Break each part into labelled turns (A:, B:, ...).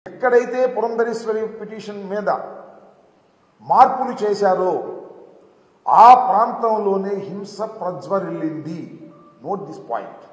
A: ఎక్కడైతే పురంధరేశ్వరి పిటిషన్ మీద మార్పులు చేశారో ఆ ప్రాంతంలోనే హింస ప్రజ్వరిల్లింది. Note this point.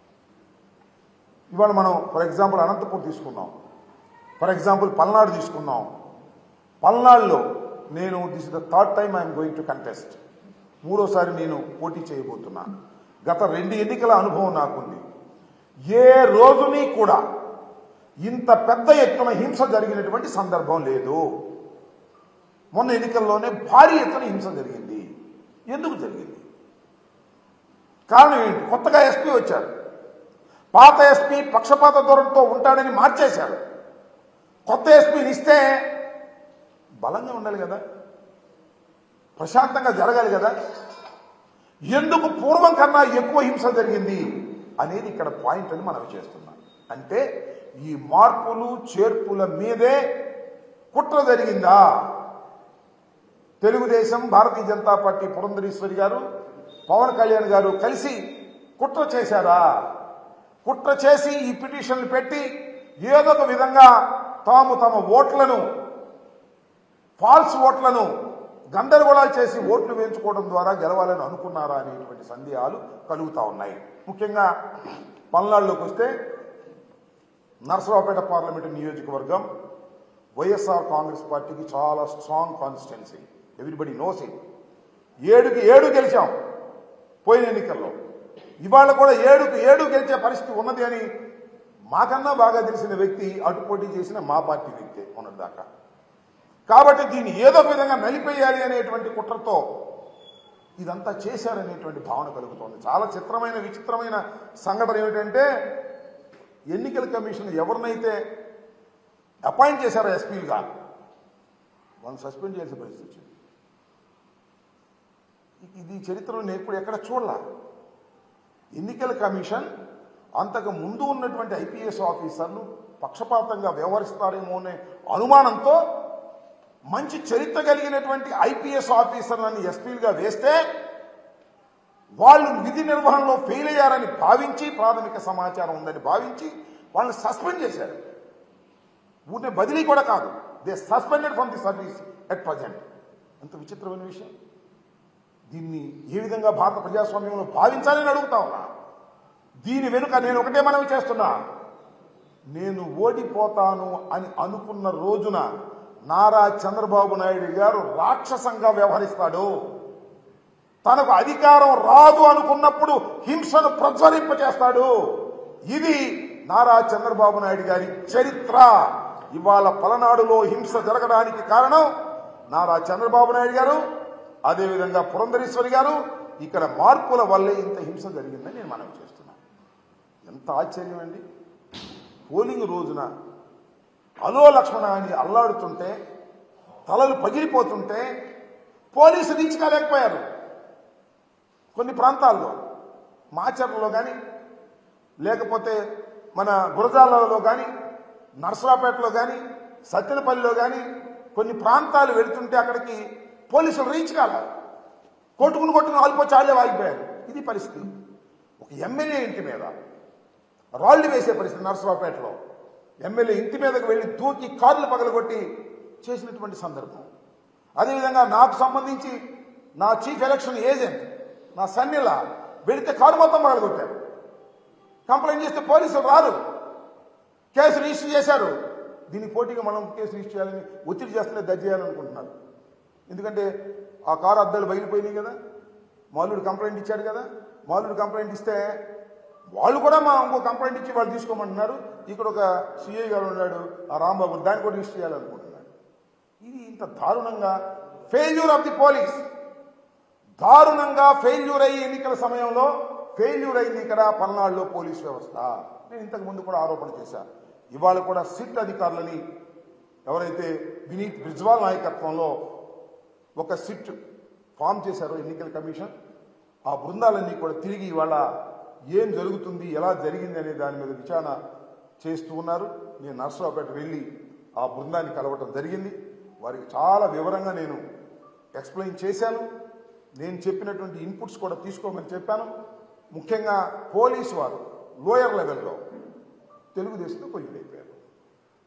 A: ఇవాళ మనం ఫర్ ఎగ్జాంపుల్ అనంతపూర్ తీసుకున్నాం, ఫర్ ఎగ్జాంపుల్ పల్నాడు తీసుకున్నాం. పల్నాడులో నేను this is the third time I'm going to contest, మూడోసారి నేను పోటీ చేయబోతున్నాను. గత 2 ఎన్నికల అనుభవం నాకుంది. ఏ రోజుని కూడా ఇంత పెద్ద ఎత్తున హింస జరిగినటువంటి సందర్భం లేదు. మొన్న ఎన్నికల్లోనే భారీ ఎత్తున హింస జరిగింది. ఎందుకు జరిగింది? కారణం ఏంటి? కొత్తగా ఎస్పీ వచ్చారు. పాత ఎస్పీ పక్షపాత ధోరణితో ఉంటాడని మార్చేశారు. కొత్త ఎస్పీని ఇస్తే బలంగా ఉండాలి కదా, ప్రశాంతంగా జరగాలి కదా. ఎందుకు పూర్వం కన్నా ఎక్కువ హింస జరిగింది అనేది ఇక్కడ పాయింట్ అని మనం చేస్తున్నాం. అంటే ఈ మార్పులు చేర్పుల మీదే కుట్ర జరిగిందా? తెలుగుదేశం, భారతీయ జనతా పార్టీ, పురంధరేశ్వరి గారు, పవన్ కళ్యాణ్ గారు కలిసి కుట్ర చేశారా? కుట్ర చేసి ఈ పిటిషన్లు పెట్టి ఏదో ఒక విధంగా తాము తమ ఓట్లను, ఫాల్స్ ఓట్లను గందరగోళాలు చేసి ఓట్లు వేయించుకోవడం ద్వారా గెలవాలని అనుకున్నారా అనేటువంటి సందేహాలు కలుగుతా ఉన్నాయి. ముఖ్యంగా పల్నాడులోకి వస్తే నర్సరావుపేట పార్లమెంటు నియోజకవర్గం వైఎస్ఆర్ కాంగ్రెస్ పార్టీకి చాలా strong constituency. Everybody knows it. 7కి 7 గెలిచాం పోయిన ఎన్నికల్లో. ఇవాళ కూడా 7కి 7 గెలిచే పరిస్థితి ఉన్నది అని మాకన్నా బాగా తెలిసిన వ్యక్తి అటు పోటీ చేసిన మా పార్టీ వ్యక్తే ఉన్నదాకా. కాబట్టి దీన్ని ఏదో విధంగా నలిపేయాలి అనేటువంటి కుట్రతో ఇదంతా చేశారనేటువంటి భావన కలుగుతోంది. చాలా చిత్రమైన విచిత్రమైన సంఘటన ఏమిటంటే, ఎన్నికల కమిషన్ ఎవరినైతే అపాయింట్ చేశారో ఎస్పీలుగా వాళ్ళని సస్పెండ్ చేసే పరిస్థితి వచ్చింది. ఇది చరిత్రలో నేను ఎప్పుడు ఎక్కడ చూడలా. ఎన్నికల కమిషన్ అంతకు ముందు ఉన్నటువంటి ఐపీఎస్ ఆఫీసర్లు పక్షపాతంగా వ్యవహరిస్తారేమో అనే అనుమానంతో మంచి చరిత్ర కలిగినటువంటి ఐపీఎస్ ఆఫీసర్లను ఎస్పీలుగా వేస్తే వాళ్ళు విధి నిర్వహణలో ఫెయిల్ అయ్యారని భావించి, ప్రాథమిక సమాచారం ఉందని భావించి వాళ్ళని సస్పెండ్ చేశారు. ఊరినే బదిలీ కూడా కాదు, they suspended from the service at present. ఎంత విచిత్రమైన విషయం. దీన్ని ఏ విధంగా భారత ప్రజాస్వామ్యంలో భావించాలని అడుగుతా ఉన్నా. దీని వెనుక నేను ఒకటే మనవి చేస్తున్నా, నేను ఓడిపోతాను అని అనుకున్న రోజున నారా చంద్రబాబు నాయుడు గారు రాక్షసంగా వ్యవహరిస్తాడు. తనకు అధికారం రాదు అనుకున్నప్పుడు హింసను ప్రజ్వలింపచేస్తాడు. ఇది నారా చంద్రబాబు నాయుడు గారి చరిత్ర. ఇవాళ పలనాడులో హింస జరగడానికి కారణం నారా చంద్రబాబు నాయుడు గారు, అదేవిధంగా పురంధరేశ్వరి గారు. ఇక్కడ మార్పుల వల్లే ఇంత హింస జరిగిందని నేను మనవి చేస్తున్నాను. ఎంత ఆశ్చర్యం అండి. పోలింగ్ రోజున అలో లక్ష్మణ అని అల్లాడుతుంటే, తలలు పగిలిపోతుంటే పోలీసులు రీచ్ కాలేకపోయారు. కొన్ని ప్రాంతాల్లో మాచర్లలో కానీ, లేకపోతే మన గురజాలలో కానీ, నర్సరావుపేటలో కానీ, సత్తెనపల్లిలో కానీ కొన్ని ప్రాంతాలు వెళుతుంటే అక్కడికి పోలీసులు రీచ్ కాలేదు. కొట్టుకుని ఆల్పోయి చాలే వాగిపోయారు. ఇది పరిస్థితి. ఒక ఎమ్మెల్యే ఇంటి మీద రాళ్లు వేసే పరిస్థితి. నర్సరావుపేటలో ఎమ్మెల్యే ఇంటి మీదకు వెళ్ళి దూకి కార్లు పగలగొట్టి చేసినటువంటి సందర్భం. అదేవిధంగా నాకు సంబంధించి నా చీఫ్ ఎలక్షన్ ఏజెంట్ నా సన్నిలా వెళితే కారు మొత్తం పగలగొట్టారు. కంప్లైంట్ చేస్తే పోలీసులు రారు, కేసు రిజిస్టర్ చేశారు. దీనికి పోటీగా మనం కేసు రిజిస్టర్ చేయాలని ఒత్తిడి చేస్తూనే దర్జీ చేయాలనుకుంటున్నారు. ఎందుకంటే ఆ కారు అద్దాలు బయలుపోయినాయి కదా, మాల్లుడు కంప్లైంట్ ఇచ్చాడు కదా. మాల్లుడు కంప్లైంట్ ఇస్తే వాళ్ళు కూడా ఇంకో కంప్లైంట్ ఇచ్చి వాళ్ళు తీసుకోమంటున్నారు. ఇక్కడ ఒక సిఐ గారు ఉన్నాడు, ఆ రాంబాబు, దాన్ని కూడా రిజిస్టర్ చేయాలనుకుంటున్నాడు. ఇది ఇంత దారుణంగా ఫెయిల్యూర్ ఆఫ్ ది పోలీస్, దారుణంగా ఫెయిల్యూర్ అయ్యి ఎన్నికల సమయంలో ఫెయిల్యూర్ అయింది ఇక్కడ పల్నాడులో పోలీస్ వ్యవస్థ. నేను ఇంతకు ముందు కూడా ఆరోపణ చేశాను. ఇవాళ కూడా సిట్ అధికారులని ఎవరైతే వినీత్ బ్రిజ్వాల్ నాయకత్వంలో ఒక సిట్ ఫామ్ చేశారో ఎన్నికల కమిషన్, ఆ బృందాలన్నీ కూడా తిరిగి ఇవాళ ఏం జరుగుతుంది, ఎలా జరిగింది అనే దాని మీద విచారణ చేస్తూ ఉన్నారు. నేను నర్సరావుపేట వెళ్ళి ఆ బృందాన్ని కలవటం జరిగింది. వారికి చాలా వివరంగా నేను ఎక్స్ప్లెయిన్ చేశాను. నేను చెప్పినటువంటి ఇన్పుట్స్ కూడా తీసుకోమని చెప్పాను. ముఖ్యంగా పోలీసు వారు లోయర్ లెవెల్లో తెలుగుదేశంతో కొయ్యలైపోయారు.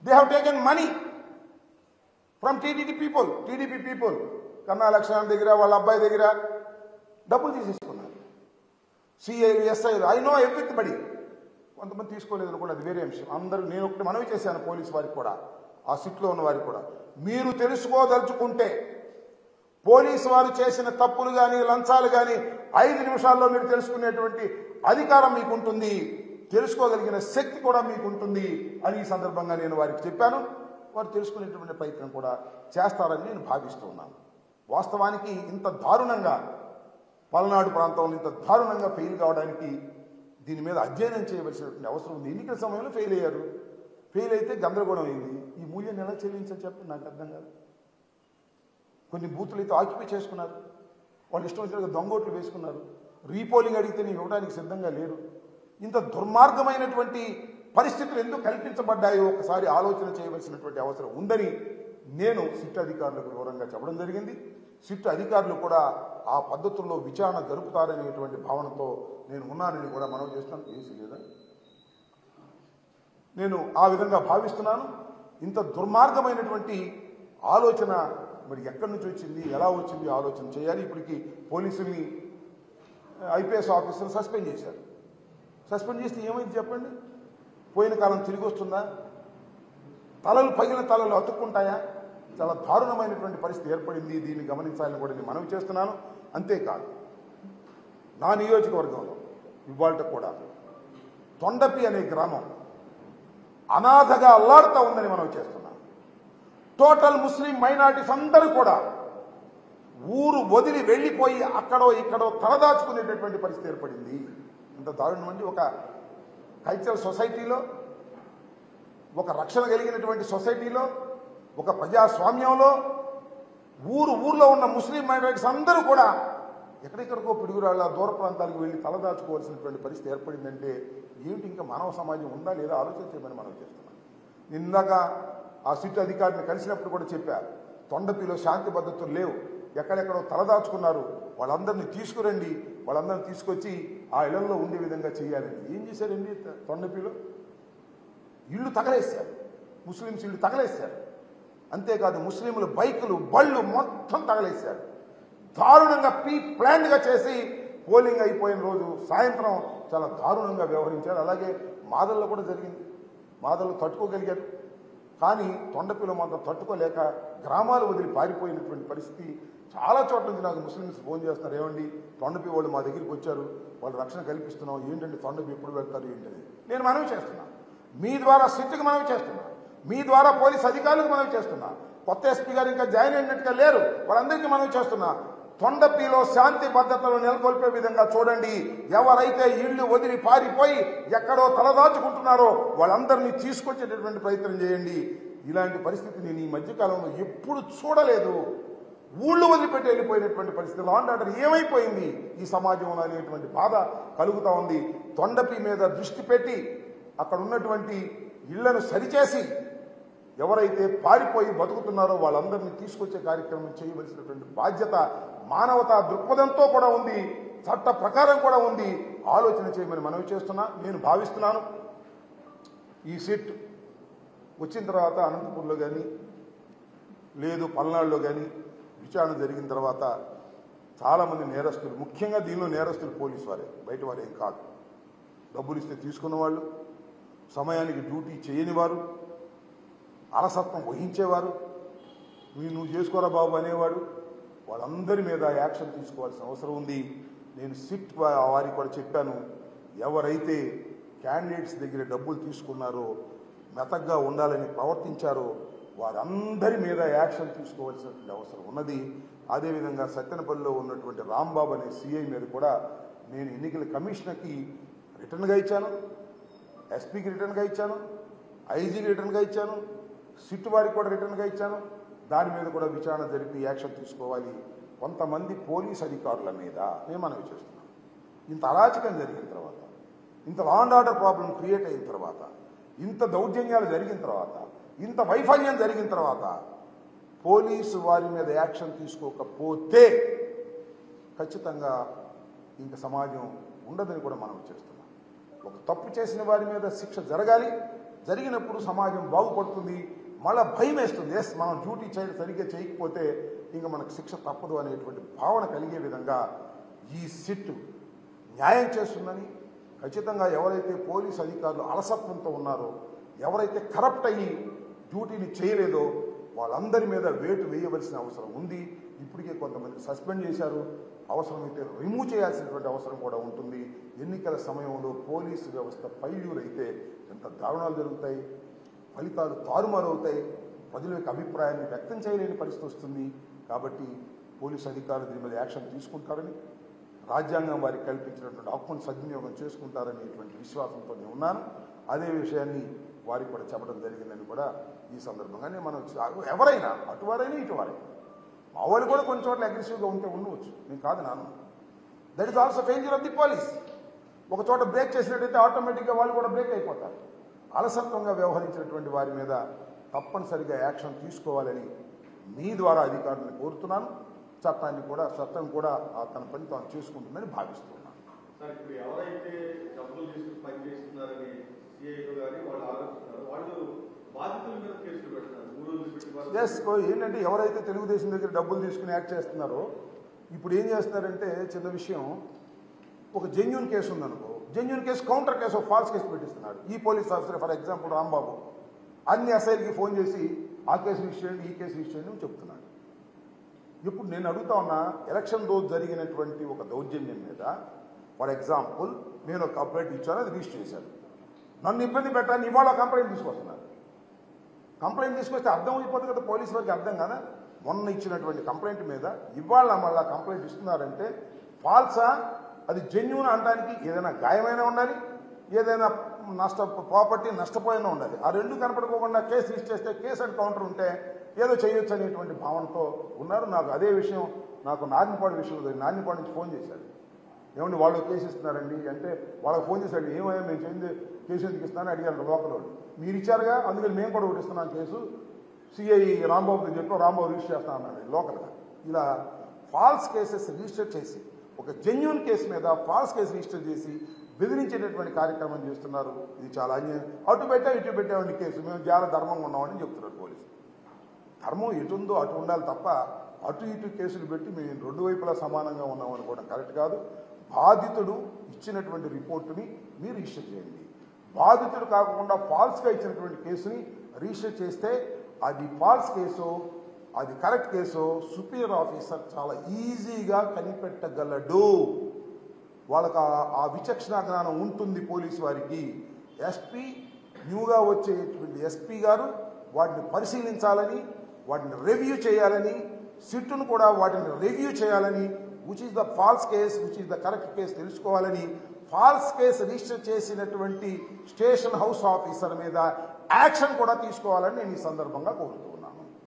A: They have taken money from TDP people Kanna Lakshman దగ్గర వాళ్ళ అబ్బాయి దగ్గర డబ్బులు తీసేసుకున్నారు. సిఐలు ఎస్ఐలు ఐ నో ఎవ్రీబడి. కొంతమంది తీసుకోలేదని కూడా అది వేరే అంశం. అందరూ నేను ఒకటి మనవి చేశాను పోలీసు వారికి కూడా, ఆ సిట్లో ఉన్న వారికి కూడా, మీరు తెలుసుకోదలుచుకుంటే పోలీసు వారు చేసిన తప్పులు కానీ లంచాలు కానీ 5 నిమిషాల్లో మీరు తెలుసుకునేటువంటి అధికారం మీకుంటుంది, తెలుసుకోగలిగిన శక్తి కూడా మీకుంటుంది అని ఈ సందర్భంగా నేను వారికి చెప్పాను. వారు తెలుసుకునేటువంటి ప్రయత్నం కూడా చేస్తారని నేను భావిస్తూ ఉన్నాను. వాస్తవానికి ఇంత దారుణంగా పల్నాడు ప్రాంతంలో ఇంత దారుణంగా ఫెయిల్ కావడానికి దీని మీద అధ్యయనం చేయవలసినటువంటి అవసరం ఉంది. ఎన్నికల సమయంలో ఫెయిల్ అయ్యారు. ఫెయిల్ అయితే గందరగోళం అయింది. ఈ మూల్యాన్ని ఎలా చెల్లించని చెప్పి నాకు అర్థం కాదు. కొన్ని బూతులు అయితే ఆక్యుపై చేసుకున్నారు, వాళ్ళు ఇష్టం వచ్చినట్టుగా దొంగోట్లు వేసుకున్నారు, రీపోలింగ్ అడిగితే నేను ఇవ్వడానికి సిద్ధంగా లేరు. ఇంత దుర్మార్గమైనటువంటి పరిస్థితులు ఎందుకు కల్పించబడ్డాయో ఒకసారి ఆలోచన చేయవలసినటువంటి అవసరం ఉందని నేను సిట్ అధికారులకు వివరంగా చెప్పడం జరిగింది. సిట్ అధికారులు కూడా ఆ పద్ధతుల్లో విచారణ జరుపుతారనేటువంటి భావనతో నేను ఉన్నానని కూడా మనవి చేస్తాను. ఏసీ లేదా, నేను ఆ విధంగా భావిస్తున్నాను. ఇంత దుర్మార్గమైనటువంటి ఆలోచన మరి ఎక్కడి నుంచి వచ్చింది, ఎలా వచ్చింది ఆలోచన చేయాలి. ఇప్పటికీ పోలీసుల్ని ఐపీఎస్ ఆఫీసర్ని సస్పెండ్ చేశారు. సస్పెండ్ చేస్తే ఏమైంది చెప్పండి? పోయిన కాలం తిరిగి వస్తుందా? తలలు పగిలిన తలలు అతుక్కుంటాయా? చాలా దారుణమైనటువంటి పరిస్థితి ఏర్పడింది. దీన్ని గమనించాలని కూడా నేను మనవి చేస్తున్నాను. అంతేకాదు, నా నియోజకవర్గంలో ఇవాళ కూడా తొండపి అనే గ్రామం అనాథగా అల్లాడుతూ ఉందని మనవి చేస్తున్నాను. టోటల్ ముస్లిం మైనారిటీస్ అందరూ కూడా ఊరు వదిలి వెళ్ళిపోయి అక్కడో ఇక్కడో తలదాచుకునేటటువంటి పరిస్థితి ఏర్పడింది. ఇంత దారుణం అండి. ఒక కల్చరల్ సొసైటీలో, ఒక రక్షణ కలిగినటువంటి సొసైటీలో, ఒక ప్రజాస్వామ్యంలో ఊర్లో ఉన్న ముస్లిం మైనారిటీస్ అందరూ కూడా ఎక్కడెక్కడికో పిడుగురాళ్ళ దూర ప్రాంతాలకు వెళ్ళి తలదాచుకోవాల్సినటువంటి పరిస్థితి ఏర్పడిందంటే ఏమిటి ఇంకా మానవ సమాజం ఉందా లేదా ఆలోచన చేయమని మనం చేస్తున్నాం. ఇందాక ఆ సిట్ అధికారిని కలిసినప్పుడు కూడా చెప్పారు, తొండపిలో శాంతి భద్రతలు లేవు, ఎక్కడెక్కడో తలదాచుకున్నారు, వాళ్ళందరినీ తీసుకురండి, వాళ్ళందరినీ తీసుకొచ్చి ఆ ఇళ్లలో ఉండే విధంగా చేయాలని. ఏం చేశారండి? తొండపిలో ఇళ్ళు తగలేశారు, ముస్లింస్ ఇళ్ళు తగలేశారు. అంతేకాదు ముస్లింలు బైకులు బళ్ళు మొత్తం తగలేశారు. దారుణంగా ప్లాన్గా చేసి పోలింగ్ అయిపోయిన రోజు సాయంత్రం చాలా దారుణంగా వ్యవహరించారు. అలాగే మాదల్లో కూడా జరిగింది. మాదల్లో తట్టుకోగలిగారు, కానీ తొండపిలో మాత్రం తట్టుకోలేక గ్రామాలు వదిలి పారిపోయినటువంటి పరిస్థితి. చాలా చోట్ల నుంచి నాకు ముస్లిమ్స్ ఫోన్ చేస్తున్నారు, ఏమండి తొండపి వాళ్ళు మా దగ్గరికి వచ్చారు, వాళ్ళు రక్షణ కల్పిస్తున్నాం, ఏంటంటే తొండపి ఎప్పుడు వెళ్తారు ఏంటని నేను మనవి చేస్తున్నా. మీ ద్వారా సిట్కి మనవి చేస్తున్నా, మీ ద్వారా పోలీస్ అధికారులకు మనవి చేస్తున్నా. కొత్త ఎస్పీ గారు ఇంకా జాయిన్ అయినట్టుగా లేరు, వాళ్ళందరికీ మనవి చేస్తున్నా. తొండపిలో శాంతి భద్రతలు నెలకొల్పే విధంగా చూడండి. ఎవరైతే ఇళ్లు వదిలి పారిపోయి ఎక్కడో తలదాచుకుంటున్నారో వాళ్ళందరినీ తీసుకొచ్చేటటువంటి ప్రయత్నం చేయండి. ఇలాంటి పరిస్థితి నేను ఈ మధ్యకాలంలో ఎప్పుడు చూడలేదు. ఊళ్ళు వదిలిపెట్టి వెళ్ళిపోయినటువంటి పరిస్థితి, లా అండ్ ఆర్డర్ ఏమైపోయింది ఈ సమాజంలో అనేటువంటి బాధ కలుగుతూ ఉంది. తొండపి మీద దృష్టి పెట్టి అక్కడ ఉన్నటువంటి ఇళ్లను సరిచేసి ఎవరైతే పారిపోయి బతుకుతున్నారో వాళ్ళందరినీ తీసుకొచ్చే కార్యక్రమం చేయవలసినటువంటి బాధ్యత మానవతా దృక్పథంతో కూడా ఉంది, చట్ట ప్రకారం కూడా ఉంది. ఆలోచన చేయమని మనవి చేస్తున్నా. నేను భావిస్తున్నాను ఈ సిట్ వచ్చిన తర్వాత అనంతపూర్లో కానీ లేదు పల్నాడులో కానీ విచారణ జరిగిన తర్వాత చాలామంది నేరస్తులు, ముఖ్యంగా దీనిలో నేరస్తులు పోలీసు వారే, బయట వారేం కాదు, డబ్బులు ఇస్తే తీసుకున్న వాళ్ళు, సమయానికి డ్యూటీ చేయని వారు, అలసత్వం వహించేవారు, నువ్వు చేసుకోరా బాబు అనేవాడు, వాళ్ళందరి మీద యాక్షన్ తీసుకోవాల్సిన అవసరం ఉంది. నేను సిట్ వారికి కూడా చెప్పాను, ఎవరైతే క్యాండిడేట్స్ దగ్గర డబ్బులు తీసుకున్నారో, మెతగ్గా ఉండాలని ప్రవర్తించారో వారందరి మీద యాక్షన్ తీసుకోవాల్సినటువంటి అవసరం ఉన్నది. అదేవిధంగా సత్తెనపల్లిలో ఉన్నటువంటి రాంబాబు అనే సిఐ మీద కూడా నేను ఎన్నికల కమిషనర్కి రిటర్న్గా ఇచ్చాను, ఎస్పీకి రిటర్న్గా ఇచ్చాను, ఐజీకి రిటర్న్గా ఇచ్చాను, సిట్ వారికి కూడా రిటర్న్గా ఇచ్చాను. దాని మీద కూడా విచారణ జరిపి యాక్షన్ తీసుకోవాలి. కొంతమంది పోలీస్ అధికారుల మీద నేను మనవి చేస్తున్నాను. ఇంత అరాచకం జరిగిన తర్వాత, ఇంత law and order problem create అయిన తర్వాత, ఇంత దౌర్జన్యాలు జరిగిన తర్వాత, ఇంత వైఫల్యం జరిగిన తర్వాత పోలీసు వారి మీద యాక్షన్ తీసుకోకపోతే ఖచ్చితంగా ఇంక సమాజం ఉండదని కూడా మనం చేస్తున్నాం. ఒక తప్పు చేసిన వారి మీద శిక్ష జరగాలి, జరిగినప్పుడు సమాజం బాగుపడుతుంది, మళ్ళీ భయం వేస్తుంది. ఎస్, మనం డ్యూటీ సరిగ్గా చేయకపోతే ఇంకా మనకు శిక్ష తప్పదు అనేటువంటి భావన కలిగే విధంగా ఈ సిట్ న్యాయం చేస్తుందని, ఖచ్చితంగా ఎవరైతే పోలీసు అధికారులు అలసత్వంతో ఉన్నారో, ఎవరైతే కరప్ట్ అయ్యి డ్యూటీని చేయలేదో వాళ్ళందరి మీద వేటు వేయవలసిన అవసరం ఉంది. ఇప్పటికే కొంతమంది సస్పెండ్ చేశారు, అవసరమైతే రిమూవ్ చేయాల్సినటువంటి అవసరం కూడా ఉంటుంది. ఎన్నికల సమయంలో పోలీసు వ్యవస్థ ఫెయిల్యూర్ అయితే ఎంత దారుణాలు జరుగుతాయి, ఫలితాలు తారుమారవుతాయి, ప్రజల యొక్క అభిప్రాయాన్ని వ్యక్తం చేయలేని పరిస్థితి వస్తుంది. కాబట్టి పోలీసు అధికారులు దీని మీద యాక్షన్ తీసుకుంటారని, రాజ్యాంగం వారికి కల్పించినటువంటి హక్కును సద్వినియోగం చేసుకుంటారనేటువంటి విశ్వాసంతో నేను ఉన్నాను. అదే విషయాన్ని వారికి కూడా చెప్పడం జరిగిందని కూడా ఈ సందర్భంగానే మనం ఎవరైనా అటువారైనా ఇటువారైనా, మా వాళ్ళు కూడా కొన్ని చోట్ల అగ్రెసివ్గా ఉంటే ఉండవచ్చు, నేను కాదు నాను. That is also failure of the police. ఒక చోట బ్రేక్ చేసినట్టయితే ఆటోమేటిక్గా వాళ్ళు కూడా బ్రేక్ అయిపోతారు. అలసత్వంగా వ్యవహరించినటువంటి వారి మీద తప్పనిసరిగా యాక్షన్ తీసుకోవాలని మీ ద్వారా అధికారులను కోరుతున్నాను. చట్టం కూడా తన పని తాను చేసుకుంటుందని భావిస్తున్నాను.
B: సార్, ఇప్పుడు ఎవరైతే డబ్బులు తీసుకుని పనిచేస్తున్నారని సిఐలు కానీ వాళ్ళు ఆలోచిస్తున్నారు, వాళ్ళు బాధితుల మీద కేసులు పెడతారు.
A: ఎస్, ఏంటంటే ఎవరైతే తెలుగుదేశం దగ్గర డబ్బులు తీసుకుని యాక్ట్ చేస్తున్నారో ఇప్పుడు ఏం చేస్తున్నారంటే, చిన్న విషయం, ఒక జెన్యూన్ కేసు ఉందనుకో, genuine case counter case false case పెట్టిస్తున్నాడు. ఈ police officer for example Rambabu అన్ని ఎస్ఐలకి ఫోన్ చేసి ఆ కేసు రిజిస్టర్ చేయండి, ఈ కేసు రిజిస్టర్ చేయండి అని చెప్తున్నాడు. ఇప్పుడు నేను అడుగుతా ఉన్నా, ఎలక్షన్ రోజు జరిగినటువంటి ఒక దౌర్జన్యం మీద ఫర్ ఎగ్జాంపుల్ నేను ఒక కంప్లైంట్ ఇచ్చాను, అది రిజిస్టర్ చేశాను. నన్ను ఇబ్బంది పెట్టాలని ఇవాళ కంప్లైంట్ తీసుకొస్తున్నారు. కంప్లైంట్ తీసుకొస్తే అర్థం అయిపోతుంది కదా, పోలీసు వారికి అర్థం కదా. మొన్న ఇచ్చినటువంటి కంప్లైంట్ మీద ఇవాళ మళ్ళీ కంప్లైంట్ ఇస్తున్నారంటే ఫాల్సా, అది జెన్యూన్ అనడానికి ఏదైనా గాయమైనా ఉండాలి, ఏదైనా ప్రాపర్టీ నష్టపోయినా ఉండాలి. ఆ రెండు కనపడుకోకుండా కేసు రిజిస్టర్ చేస్తే కేసు అండ్ కౌంటర్ ఉంటే ఏదో చేయొచ్చు అనేటువంటి భావనతో ఉన్నారు. నాకు అదే విషయం, నాకు నారాయణపాడు విషయంలో నారాయణపాడు నుంచి ఫోన్ చేశారు. ఏమండి వాళ్ళు కేసు ఇస్తున్నారండి అంటే, వాళ్ళకి ఫోన్ చేశాడు, ఏమయ్యా మేము చేయింది కేసు ఎందుకు ఇస్తానని అడిగారు లోకల్ వాళ్ళు. మీరు ఇచ్చారుగా, అందుకని మేము కూడా ఒకటి ఇస్తున్నాం కేసు, సిఐ రాంబాబుని చెప్పి రాంబాబు రిజిస్టర్ చేస్తా అన్నాడు లోకల్గా. ఇలా ఫాల్స్ కేసెస్ రిజిస్టర్ చేసి, ఒక జెన్యూన్ కేసు మీద ఫాల్స్ కేసు రిజిస్టర్ చేసి బెదిరించేటటువంటి కార్యక్రమం చేస్తున్నారు. ఇది చాలా అన్యాయం. అటు పెట్టామండి కేసు, మేము చాలా ధర్మంగా ఉన్నామని చెప్తున్నారు పోలీసులు. ధర్మం ఎటుందో అటు ఉండాలి తప్ప అటు ఇటు కేసులు పెట్టి మేము రెండు వైపులా సమానంగా ఉన్నామని కూడా కరెక్ట్ కాదు. బాధితుడు ఇచ్చినటువంటి రిపోర్టుని మీరు రిజిస్టర్ చేయండి. బాధితుడు కాకుండా ఫాల్స్గా ఇచ్చినటువంటి కేసుని రిజిస్టర్ చేస్తే అది ఫాల్స్ కేసు, అది కరెక్ట్ కేసు సుపీరియర్ ఆఫీసర్ చాలా ఈజీగా కనిపెట్టగలడు. వాళ్ళకి ఆ విచక్షణ జ్ఞానం ఉంటుంది పోలీసు వారికి. ఎస్పీ, న్యూగా వచ్చేటువంటి ఎస్పీ గారు వాటిని పరిశీలించాలని, వాటిని రివ్యూ చేయాలని, సిట్టును కూడా వాటిని రివ్యూ చేయాలని, which is the false case, which is the correct case తెలుసుకోవాలని, ఫాల్స్ కేసు రిజిస్టర్ చేసినటువంటి స్టేషన్ హౌస్ ఆఫీసర్ మీద యాక్షన్ కూడా తీసుకోవాలని నేను ఈ సందర్భంగా కోరుతున్నాను.